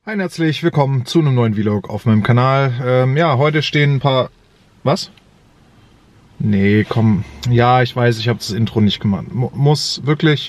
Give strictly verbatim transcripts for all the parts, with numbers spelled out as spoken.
Ein herzlich willkommen zu einem neuen Vlog auf meinem Kanal. Ähm, ja, heute stehen ein paar... Was? Nee, komm. Ja, ich weiß, ich habe das Intro nicht gemacht. Mu muss wirklich...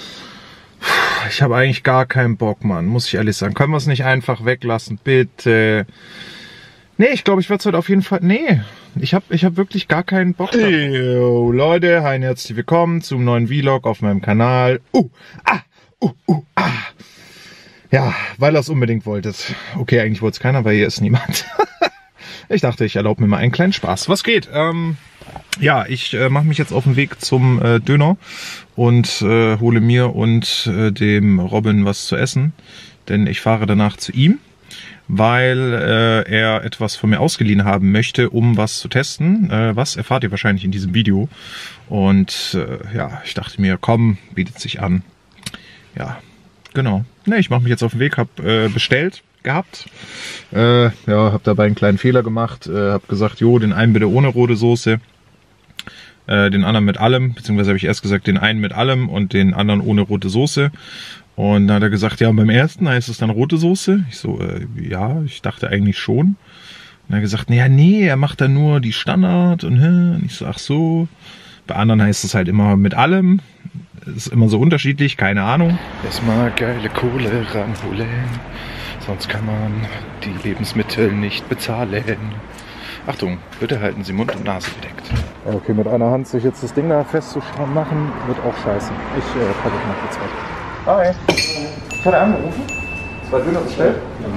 Ich habe eigentlich gar keinen Bock, Mann. Muss ich ehrlich sagen. Können wir es nicht einfach weglassen? Bitte. Nee, ich glaube, ich werde es heute auf jeden Fall... Nee, ich habe ich hab wirklich gar keinen Bock. Yo, Leute, ein herzlich willkommen zum neuen Vlog auf meinem Kanal. Uh, ah, uh, uh, ah. Ja, weil ihr es unbedingt wolltet. Okay, eigentlich wollte es keiner, weil hier ist niemand. Ich dachte, ich erlaube mir mal einen kleinen Spaß. Was geht? Ähm, ja, ich äh, mache mich jetzt auf den Weg zum äh, Döner und äh, hole mir und äh, dem Robin was zu essen. Denn ich fahre danach zu ihm, weil äh, er etwas von mir ausgeliehen haben möchte, um was zu testen. Äh, was erfahrt ihr wahrscheinlich in diesem Video. Und äh, ja, ich dachte mir, komm, bietet sich an. Ja, genau. Ne, ich mache mich jetzt auf den Weg, habe äh, bestellt gehabt. Äh, ja, habe dabei einen kleinen Fehler gemacht. Äh, habe gesagt, jo, den einen bitte ohne rote Soße, äh, den anderen mit allem. Beziehungsweise habe ich erst gesagt, den einen mit allem und den anderen ohne rote Soße. Und dann hat er gesagt, ja, und beim ersten heißt es dann rote Soße. Ich so, äh, ja, ich dachte eigentlich schon. Und er hat gesagt, naja, nee, er macht dann nur die Standard. Und, hä? Und ich so, ach so. Bei anderen heißt es halt immer mit allem. Ist immer so unterschiedlich, keine Ahnung. Erstmal geile Kohle ranholen, sonst kann man die Lebensmittel nicht bezahlen. Achtung, bitte halten Sie Mund und Nase bedeckt. Okay, mit einer Hand sich jetzt das Ding da festzumachen, wird auch scheiße. Ich äh, packe mal kurz weg. Hi. Ich hatte angerufen. Zwei Döner bestellt?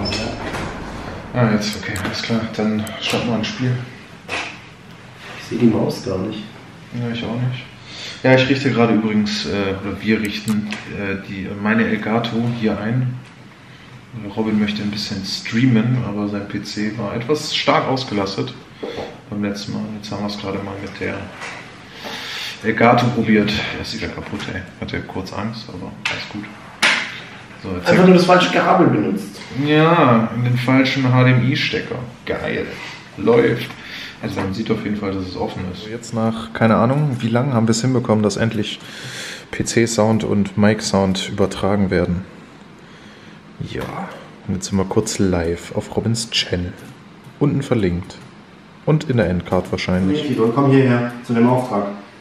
Ja. Ah, jetzt, okay, alles klar. Dann starten wir ein Spiel. Ich sehe die Maus gar nicht. Ja, ich auch nicht. Ja, ich richte gerade übrigens, äh, oder wir richten äh, die, meine Elgato hier ein. Robin möchte ein bisschen streamen, aber sein P C war etwas stark ausgelastet beim letzten Mal. Jetzt haben wir es gerade mal mit der Elgato probiert. Er ist wieder kaputt, ey. Hatte kurz Angst, aber alles gut. So, einfach nur das falsche Kabel benutzt. Ja, in den falschen H D M I-Stecker. Geil. Läuft. Also man sieht auf jeden Fall, dass es offen ist. Jetzt nach, keine Ahnung, wie lange haben wir es hinbekommen, dass endlich P C-Sound und Mic-Sound übertragen werden. Ja, und jetzt sind wir kurz live auf Robins Channel. Unten verlinkt. Und in der Endcard wahrscheinlich. Tito, komm hierher zu dem Auftrag.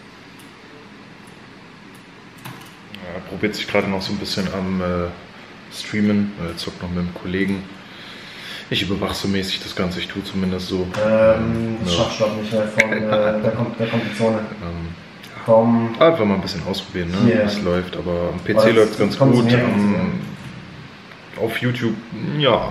Ja, er probiert sich gerade noch so ein bisschen am äh, Streamen. Er zockt noch mit einem Kollegen. Ich überwache so mäßig das Ganze, ich tue zumindest so. Ähm, ja. Schaffstopp nicht mehr von, äh, da, kommt, da kommt die Zone. Ähm, Komm. Einfach mal ein bisschen ausprobieren, ne? Yeah. Es läuft, aber am P C läuft es ganz gut. Um, auf YouTube, ja.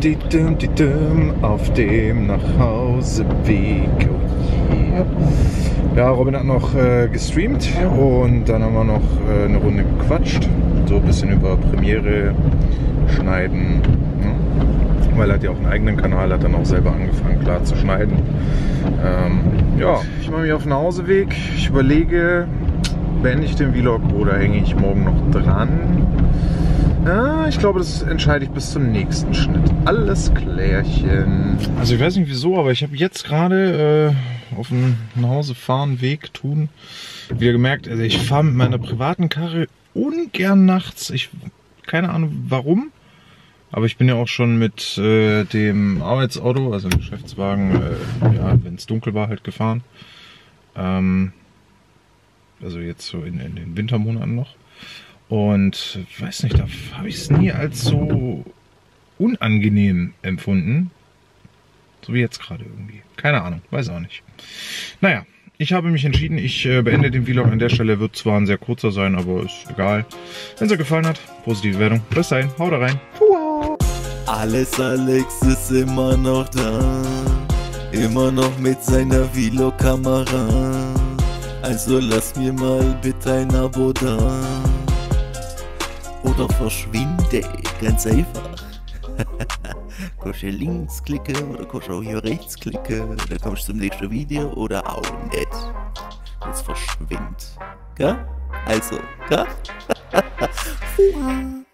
Auf dem Nachhauseweg. Oh yeah. Ja, Robin hat noch äh, gestreamt und dann haben wir noch äh, eine Runde gequatscht. So ein bisschen über Premiere, Schneiden. Ne? Weil er hat ja auch einen eigenen Kanal, hat dann auch selber angefangen, klar zu schneiden. Ähm, ja, ich mache mich auf den Nachhauseweg. Ich überlege, beende ich den Vlog oder hänge ich morgen noch dran? Ja, ich glaube, das entscheide ich bis zum nächsten Schnitt. Alles klärchen. Also ich weiß nicht wieso, aber ich habe jetzt gerade äh, auf dem Nachhausefahren Weg tun wieder gemerkt, also ich fahre mit meiner privaten Karre ungern nachts. Ich keine Ahnung warum. Aber ich bin ja auch schon mit äh, dem Arbeitsauto, also dem Geschäftswagen, äh, ja, wenn es dunkel war, halt gefahren. Ähm, also jetzt so in, in den Wintermonaten noch. Und weiß nicht, da habe ich es nie als so unangenehm empfunden. So wie jetzt gerade irgendwie. Keine Ahnung, weiß auch nicht. Naja, ich habe mich entschieden, ich äh, beende den Vlog an der Stelle. Wird zwar ein sehr kurzer sein, aber ist egal. Wenn es euch gefallen hat, positive Wertung. Bis dahin, haut rein. Fuah. Alles Alex ist immer noch da, immer noch mit seiner Vlog-Kamera. Also lass mir mal bitte ein Abo da, oder verschwinde, ganz einfach. Kannst du links klicken oder kannst du auch hier rechts klicken, dann kommst du zum nächsten Video oder auch nicht. Jetzt verschwind, gell? Also, gell?